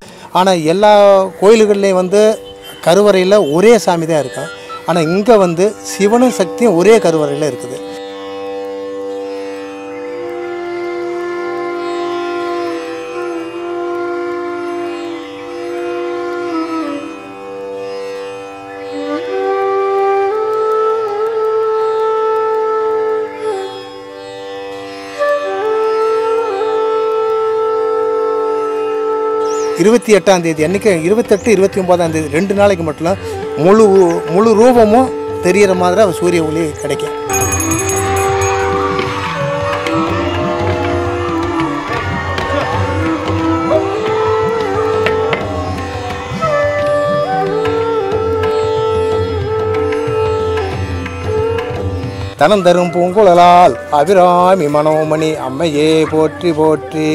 ஆனால் எல்லா கோயில்கள்லேயும் வந்து கருவறையில் ஒரே சாமி தான் இருக்கும். ஆனால் இங்கே வந்து சிவனும் சக்தியும் ஒரே கருவறையில் இருக்குது. இருபத்தி எட்டாம் தேதி அன்றைக்கி 28, 29ஆம் தேதி 2 நாளைக்கு மட்டும் முழு ரூபமும் தெரிகிற மாதிரி அவர் சூரிய ஒளி கிடைக்கும். தனம் தரும் பூங்குழலால் அபிராமி மனோமணி அம்மையே போற்றி போற்றி.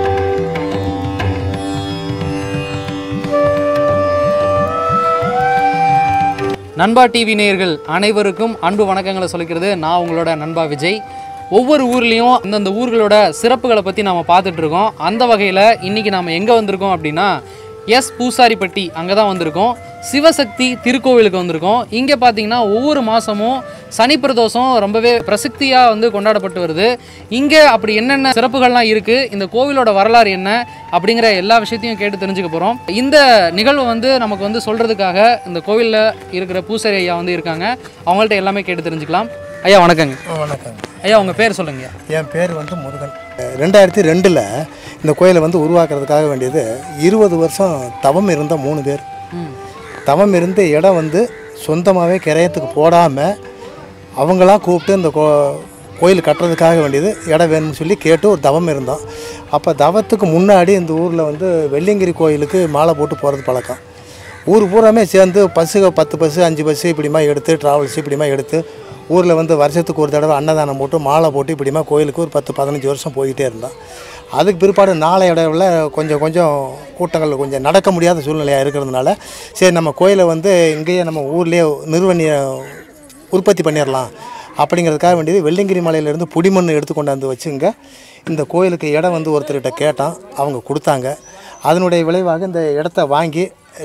நண்பா டிவி நேயர்கள் அனைவருக்கும் அன்பு வணக்கங்களை சொல்லிக்கிறது நான் உங்களோட நண்பா விஜய். ஒவ்வொரு ஊர்லேயும் அந்தந்த ஊர்களோட சிறப்புகளை பற்றி நாம் பார்த்துட்ருக்கோம். அந்த வகையில் இன்றைக்கி நாம் எங்கே வந்திருக்கோம் அப்படின்னா பூசாரிப்பட்டி அங்கே தான் வந்திருக்கோம். சிவசக்தி திருக்கோவிலுக்கு வந்திருக்கோம். இங்கே பார்த்தீங்கன்னா ஒவ்வொரு மாதமும் சனி பிரதோஷம் ரொம்பவே பிரசித்தியாக கொண்டாடப்பட்டு வருது. இங்கே அப்படி என்னென்ன சிறப்புகள்லாம் இருக்குது, இந்த கோவிலோட வரலாறு என்ன அப்படிங்கிற எல்லா விஷயத்தையும் கேட்டு தெரிஞ்சுக்க போகிறோம். இந்த நிகழ்வு நமக்கு சொல்கிறதுக்காக இந்த கோவிலில் இருக்கிற பூசாரி ஐயா இருக்காங்க. அவங்கள்ட்ட எல்லாமே கேட்டு தெரிஞ்சுக்கலாம். ஐயா வணக்கங்க. வணக்கங்க ஐயா. உங்கள் பேர் சொல்லுங்கள். என் பேர் முருகன். 2002 இந்த கோயிலை உருவாக்குறதுக்காக வேண்டியது 20 வருஷம் தவம் இருந்த 3 பேர். தவம் இருந்த இடம் சொந்தமாகவே கிரயத்துக்கு போடாமல் அவங்களாம் கூப்பிட்டு இந்த கோயில் கட்டுறதுக்காக வேண்டியது இடம் வேணும்னு சொல்லி கேட்டு ஒரு தவம் இருந்தோம். அப்போ தவத்துக்கு முன்னாடி இந்த ஊரில் வெள்ளியங்கிரி கோயிலுக்கு மாலை போட்டு போகிறது பழக்கம். ஊர் பூராமே சேர்ந்து பஸ்ஸுக 10 பஸ்ஸு 5 பஸ்ஸு இப்படிமா எடுத்து ட்ராவல்ஸ் இப்படிமா எடுத்து ஊரில் வருஷத்துக்கு ஒரு தடவை அன்னதானம் போட்டு மாலை போட்டு இப்படிமா கோயிலுக்கு ஒரு 10-15 வருஷம் போய்கிட்டே இருந்தோம். அதுக்கு பிற்பாடு நாளையடைவில் கொஞ்சம் கூட்டங்கள் கொஞ்சம் நடக்க முடியாத சூழ்நிலையாக இருக்கிறதுனால சரி நம்ம கோயிலை இங்கேயே நம்ம ஊர்லேயே நிறுவனிய உற்பத்தி பண்ணிடலாம் அப்படிங்கிறதுக்காக வேண்டியது வெள்ளியங்கிரி மலையிலேருந்து புடிமண் எடுத்து கொண்டாந்து வச்சுங்க இந்த கோயிலுக்கு இடம் ஒருத்தர்கிட்ட கேட்டான். அவங்க கொடுத்தாங்க. அதனுடைய விளைவாக இந்த இடத்த வாங்கி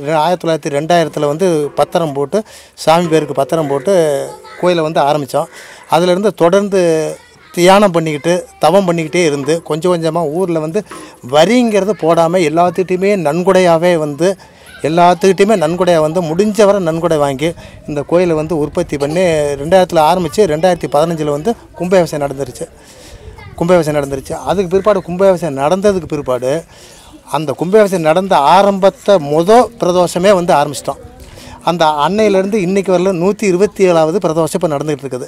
2000 பத்திரம் போட்டு சாமி பேருக்கு பத்திரம் போட்டு கோயிலை ஆரம்பித்தோம். அதிலிருந்து தொடர்ந்து தியானம் பண்ணிக்கிட்டு தவம் பண்ணிக்கிட்டே இருந்து கொஞ்சம் கொஞ்சமாக ஊரில் வரிங்கிறது போடாமல் எல்லாத்துக்கிட்டையுமே நன்கொடையாகவே எல்லாத்துக்கிட்டையுமே நன்கொடையாக முடிஞ்சவரை நன்கொடை வாங்கி இந்த கோயிலை உற்பத்தி பண்ணி 2000 ஆரம்பித்து 2015 கும்பாபிஷேகம் நடந்துருச்சு. அதுக்கு பிற்பாடு கும்பாபிஷேகம் நடந்ததுக்கு பிற்பாடு அந்த கும்பாபிஷேகம் நடந்த ஆரம்பத்தை பிரதோஷமே ஆரம்பிச்சிட்டோம். அந்த அன்னையிலேருந்து இன்றைக்கி வரல 127வது பிரதோஷம் இப்போ நடந்துகிட்டு இருக்குது.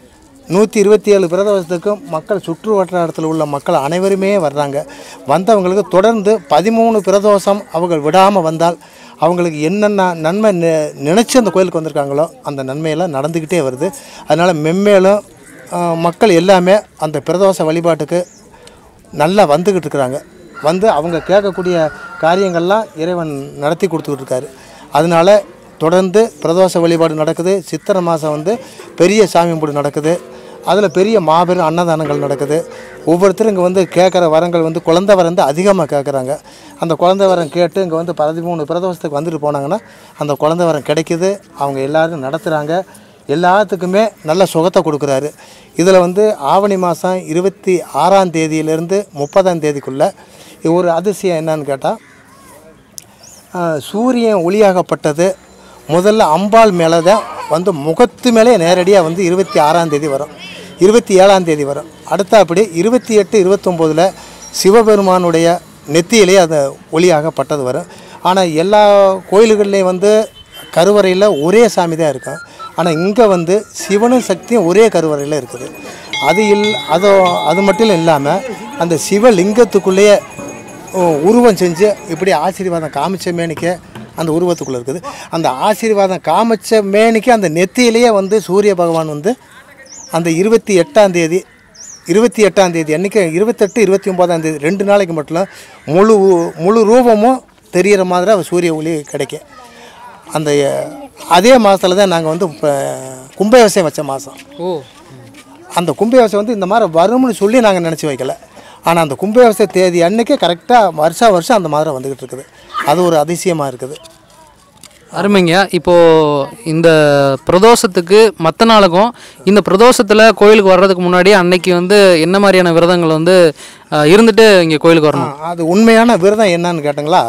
127 பிரதோஷத்துக்கும் மக்கள் சுற்று வட்டாரத்தில் உள்ள மக்கள் அனைவருமே வர்றாங்க. வந்தவங்களுக்கு தொடர்ந்து 13 பிரதோஷம் அவங்க விடாமல் வந்தால் அவங்களுக்கு என்னென்ன நன்மை நினச்சி அந்த கோயிலுக்கு வந்திருக்காங்களோ அந்த நன்மையெல்லாம் நடந்துக்கிட்டே வருது. அதனால் மென்மேலும் மக்கள் எல்லாமே அந்த பிரதோஷ வழிபாட்டுக்கு நல்லா வந்துக்கிட்டு இருக்கிறாங்க. அவங்க கேட்கக்கூடிய காரியங்கள்லாம் இறைவன் நடத்தி கொடுத்துக்கிட்டு இருக்காரு. அதனால் தொடர்ந்து பிரதோஷ வழிபாடு நடக்குது. சித்திரை மாதம் பெரிய சாமி கும்பிடு நடக்குது. அதில் பெரிய மாபெரும் அன்னதானங்கள் நடக்குது. ஒவ்வொருத்தரும் இங்கே கேட்குற வரங்கள் குழந்தை வரம் அதிகமாக கேட்குறாங்க. அந்த குழந்தை வரம் கேட்டு இங்கே 13 பிரதோஷத்துக்கு வந்துட்டு போனாங்கன்னா அந்த குழந்தை வரம் கிடைக்கிது. அவங்க எல்லோரும் நடத்துகிறாங்க. எல்லாத்துக்குமே நல்ல சுகத்தை கொடுக்குறாரு. இதில் ஆவணி மாதம் 26ஆம் தேதியிலேருந்து 30ஆம் தேதிக்குள்ளே ஒரு அதிசயம் என்னன்னு கேட்டால் சூரியன் ஒளியாகப்பட்டது முதல்ல அம்பாள் மேலே தான் முகத்து மேலே நேரடியாக 26ஆம் தேதி வரும், 27ஆம் தேதி வரும். அடுத்தபடி 28, 29 சிவபெருமானுடைய நெத்தியிலேயே அந்த ஒளியாகப்பட்டது வரும். ஆனால் எல்லா கோயில்கள்லேயும் கருவறையில் ஒரே சாமி தான் இருக்கும். ஆனால் இங்கே சிவனும் சக்தியும் ஒரே கருவறையில் இருக்குது. அது மட்டும் இல்லாமல் அந்த சிவலிங்கத்துக்குள்ளேயே உருவம் செஞ்சு இப்படி ஆசீர்வாதம் காமிச்ச மேனிக்கே அந்த உருவத்துக்குள்ளே இருக்குது. அந்த ஆசீர்வாதம் காமிச்ச மேனிக்கு அந்த நெத்தியிலேயே சூரிய பகவான் அந்த 28ஆம் தேதி அன்றைக்கி 28, 29ஆம் தேதி 2 நாளைக்கு மட்டும் முழு ரூபமும் தெரிகிற மாதிரி அவர் சூரிய ஒளி கிடைக்கும். அதே மாதத்தில் தான் நாங்கள் கும்பாபிஷேகம் வச்ச மாதம். அந்த கும்பாபிஷேகம் இந்த மாதிரி வரும்னு சொல்லி நாங்கள் நினச்சி வைக்கல. ஆனால் அந்த கும்பாபிஷேக தேதி அன்றைக்கே கரெக்டாக வருஷம் அந்த மாதிரி வந்துக்கிட்டு இருக்குது. அது ஒரு அதிசயமாக இருக்குது. அருமைங்க. இப்போது இந்த பிரதோஷத்துக்கு மற்ற நாளுக்கும் இந்த பிரதோஷத்தில் கோயிலுக்கு வர்றதுக்கு முன்னாடி அன்னைக்கு வந்து என்ன மாதிரியான விரதங்கள் வந்து இருந்துட்டு இங்கே கோயிலுக்கு வரணும்? அது உண்மையான விரதம் என்னன்னு கேட்டிங்களா,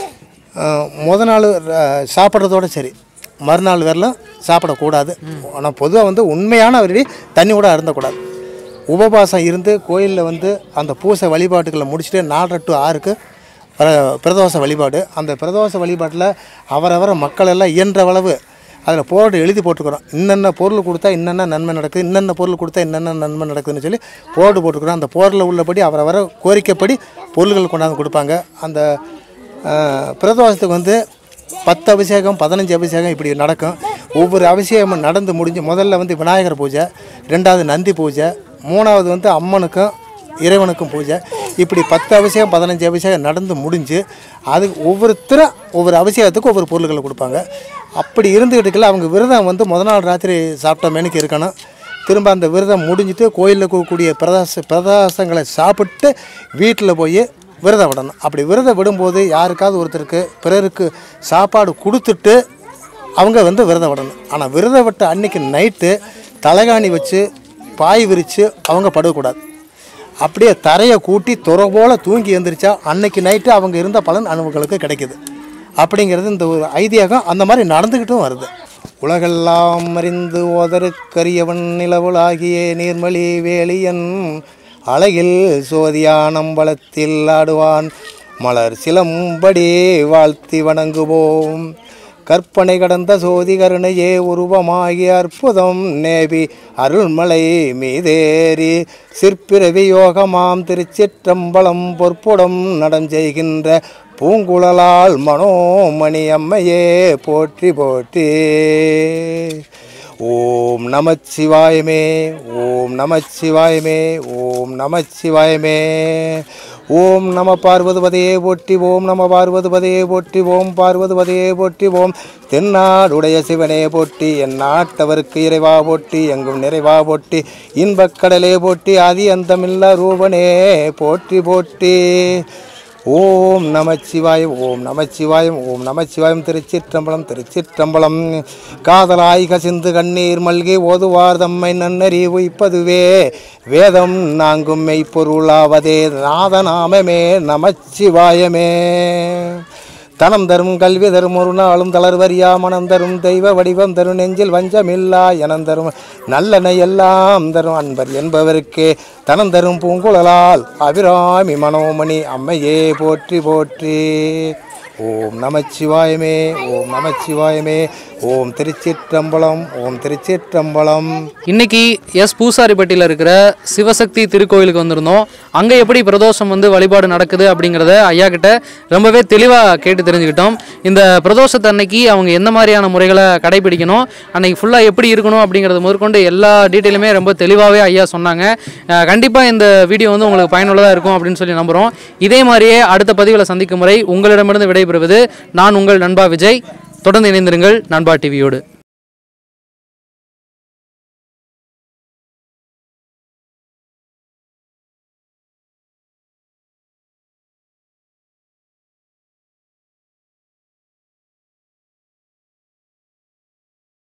முத நாள் சாப்பிட்றதோட சரி, மறுநாள் வரலாம் சாப்பிடக்கூடாது. ஆனால் பொதுவாக வந்து உண்மையான ஒரு தண்ணி கூட அருந்தக்கூடாது. உபவாசம் இருந்து கோயிலில் வந்து அந்த பூசை வழிபாட்டுகளை முடிச்சுட்டு 4 to 6க்கு பிரதோஷ வழிபாடு. அந்த பிரதோஷ வழிபாட்டில் அவரவர மக்கள் எல்லாம் இயன்ற அளவு அதில் போர்டு எழுதி போட்டுக்கிறோம். இன்னென்ன பொருள் கொடுத்தா இன்னென்ன நன்மை நடக்குது, இன்னென்ன பொருள் கொடுத்தா இன்னென்ன நன்மை நடக்குதுன்னு சொல்லி போர்டு போட்டுக்கிறோம். அந்த போர்டில் உள்ளபடி அவரவர கோரிக்கைப்படி பொருள்கள் கொண்டாந்து கொடுப்பாங்க. அந்த பிரதோஷத்துக்கு வந்து 10 அபிஷேகம் 15 அபிஷேகம் இப்படி நடக்கும். ஒவ்வொரு அபிஷேகமும் நடந்து முடிஞ்சு முதல்ல வந்து விநாயகர் பூஜை, 2வது நந்தி பூஜை, 3வது வந்து அம்மனுக்கும் இறைவனுக்கும் பூஜை. இப்படி 10 அபிஷேகம் 15 அபிஷேகம் நடந்து முடிஞ்சு அது ஒவ்வொருத்தரும் ஒவ்வொரு அபிஷேகத்துக்கும் ஒவ்வொரு பொருள்களை கொடுப்பாங்க. அப்படி இருந்துக்கிட்டுக்கல அவங்க விரதம் வந்து முத நாள் ராத்திரி சாப்பிட்ட மேனுக்கு இருக்கணும். திரும்ப அந்த விரதம் முடிஞ்சுட்டு கோயிலில் இருக்கக்கூடிய பிரதாசங்களை சாப்பிட்டு வீட்டில் போய் விரதம் விடணும். அப்படி விரதம் விடும்போது யாருக்காவது ஒருத்தருக்கு பிறருக்கு சாப்பாடு கொடுத்துட்டு அவங்க வந்து விரதம் விடணும். ஆனால் விரதம் விட்ட அன்றைக்கி நைட்டு தலைகாணி வச்சு பாய் விரித்து அவங்க படக்கூடாது. அப்படியே தரையை கூட்டி துறை போல் தூங்கி எழுந்திரிச்சா அன்னைக்கு நைட்டு அவங்க இருந்த பலன் அவங்களுக்கு கிடைக்கிது. அப்படிங்கிறது இந்த ஒரு ஐதீகம் அந்த மாதிரி நடந்துக்கிட்டும் வருது. உலகெல்லாம் அறிந்து ஓதருக்கரியவன் நிலவுலாகிய நீர்மலி வேலியன் அழகில் சோதியானம்பலத்தில் ஆடுவான் மலர் சிலம்படி வாழ்த்தி வணங்குவோம். கற்பனை கடந்த சோதி கருணையே உருவமாகிய அற்புதம் நேபி அருள்மலை மீதேறி சிற்பிறவி யோகமாம் திருச்சிற்றம்பலம் பொற்புடம் நடம் செய்கின்ற பூங்குழலால் மனோமணி அம்மையே போற்றி போற்றி. ஓம் நமச்சிவாயமே, ஓம் நமச்சிவாயமே, ஓம் நமச்சிவாயமே. ஓம் நம பார்வதிபதையே போற்றி, ஓம் நம பார்வதிபதையே போற்றி, ஓம் பார்வதிபதையே போற்றி, ஓம் தென்னாடுடைய சிவனே போற்றி, என் நாட்டவருக்கு இறைவா போற்றி, எங்கும் நிறைவா போற்றி, இன்பக்கடலே போற்றி, ஆதி அந்தமில்லா ரூபனே போற்றி போற்றி. ஓம் நமச்சிவாயம், ஓம் நமச்சிவாயம், ஓம் நமச்சிவாயம். திருச்சிற்றம்பலம், திருச்சிற்றம்பலம். காதலாய் கசிந்து கண்ணீர் மல்கி ஓதுவார் தம்மை நன்னறி உய்ப்பதுவே வேதம் நாங்கும் மெய்ப்பொருளாவதே நாதநாமமே நமச்சிவாயமே. தனம் தரும் கல்வி தரும் ஒரு நாளும் தளர்வரியா மனம் தரும் தெய்வ வடிவம் தரும் நெஞ்சில் வஞ்சமில்லா எனம் தரும் நல்லெண்ணை எல்லாம் தரும் அன்பர் என்பவருக்கே தனம் தரும் பூங்குழலால் அபிராமி மனோமணி அம்மையே போற்றி போற்றி. ஓம் நமச்சிவாயமே, ஓம் நமச்சிவாயமே. ஓம் திருச்சிற்றம்பலம், ஓம் திருச்சிற்றம்பலம். இன்னைக்கு பூசாரிப்பட்டியில் இருக்கிற சிவசக்தி திருக்கோயிலுக்கு வந்திருந்தோம். அங்கே எப்படி பிரதோஷம் வந்து வழிபாடு நடக்குது அப்படிங்கிறத ஐயா கிட்ட ரொம்பவே தெளிவாக கேட்டு தெரிஞ்சுக்கிட்டோம். இந்த பிரதோஷத்தை அன்னைக்கு அவங்க எந்த மாதிரியான முறைகளை கடைபிடிக்கணும், அன்னைக்கு ஃபுல்லாக எப்படி இருக்கணும் அப்படிங்கிறது முதற்கொண்டு எல்லா டீட்டெயிலுமே ரொம்ப தெளிவாகவே ஐயா சொன்னாங்க. கண்டிப்பாக இந்த வீடியோ வந்து உங்களுக்கு பயனுள்ளதாக இருக்கும் அப்படின்னு சொல்லி நம்புகிறோம். இதே மாதிரியே அடுத்த பதிவில் சந்திக்கும் முறை உங்களிடமிருந்து விடைபெறுவது நான் உங்கள் நண்பா விஜய். தொடர்ந்து இணைந்திருங்கள் நண்பா டிவியோடு.